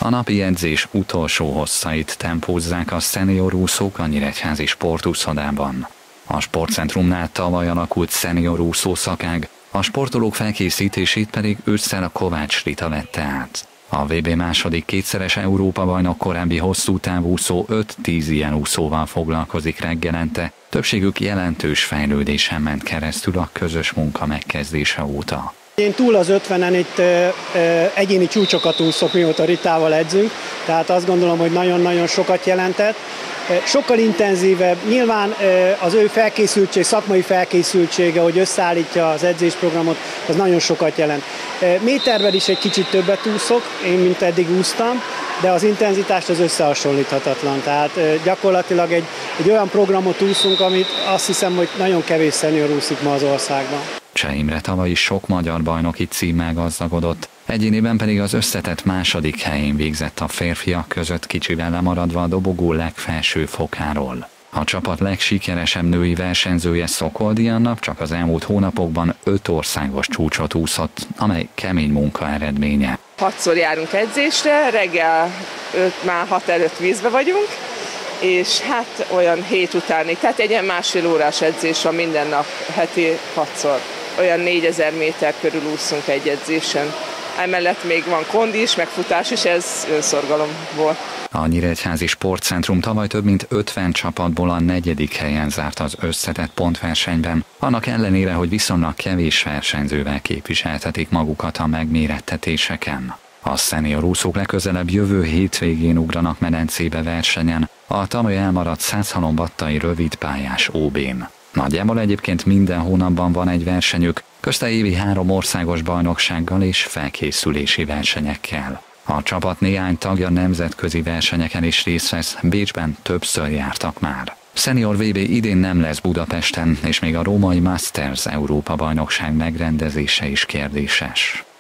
A napi edzés utolsó hosszait tempózzák a szenior úszók a nyíregyházi sportúszodában. A sportcentrumnál tavaly alakult szenior úszó szakág, a sportolók felkészítését pedig ősszel a Kovács Rita vette át. A VB második kétszeres Európa-bajnok korábbi hosszú távúszó 5-10 ilyen úszóval foglalkozik reggelente, többségük jelentős fejlődésen ment keresztül a közös munka megkezdése óta. Én túl az 50-en itt egyéni csúcsokat úszok, mióta Ritával edzünk, tehát azt gondolom, hogy nagyon-nagyon sokat jelentett. Sokkal intenzívebb, nyilván az ő szakmai felkészültsége, hogy összeállítja az edzésprogramot, az nagyon sokat jelent. Méterben is egy kicsit többet úszok, én mint eddig úsztam, de az intenzitást az összehasonlíthatatlan. Tehát gyakorlatilag egy olyan programot úszunk, amit azt hiszem, hogy nagyon kevés szenior úszik ma az országban. Cseh Imre tavaly is sok magyar bajnoki címmel gazdagodott, egyéniben pedig az összetett második helyén végzett a férfiak között, kicsivel lemaradva a dobogó legfelső fokáról. A csapat legsikeresebb női versenyzője Szokoldi Anna csak az elmúlt hónapokban 5 országos csúcsot úszott, amely kemény munka eredménye. 6-szor járunk edzésre, reggel már 6 előtt vízbe vagyunk, és hát olyan 7 utáni, tehát egy ilyen másfél órás edzés van minden nap, heti 6-szor. Olyan 4000 méter körül úszunk egy edzésen. Emellett még van kondi is, meg futás is, ez önszorgalomból. A Nyíregyházi Sportcentrum tavaly több mint 50 csapatból a 4. helyen zárt az összetett pontversenyben, annak ellenére, hogy viszonylag kevés versenyzővel képviseltetik magukat a megmérettetéseken. A szenior úszók legközelebb jövő hétvégén ugranak medencébe versenyen, a tavaly elmaradt Százhalombattai rövidpályás OB-n. Nagyjából egyébként minden hónapban van egy versenyük, közte évi 3 országos bajnoksággal és felkészülési versenyekkel. A csapat néhány tagja nemzetközi versenyeken is részt vesz, Bécsben többször jártak már. Senior VB idén nem lesz Budapesten, és még a római Masters Európa-bajnokság megrendezése is kérdéses.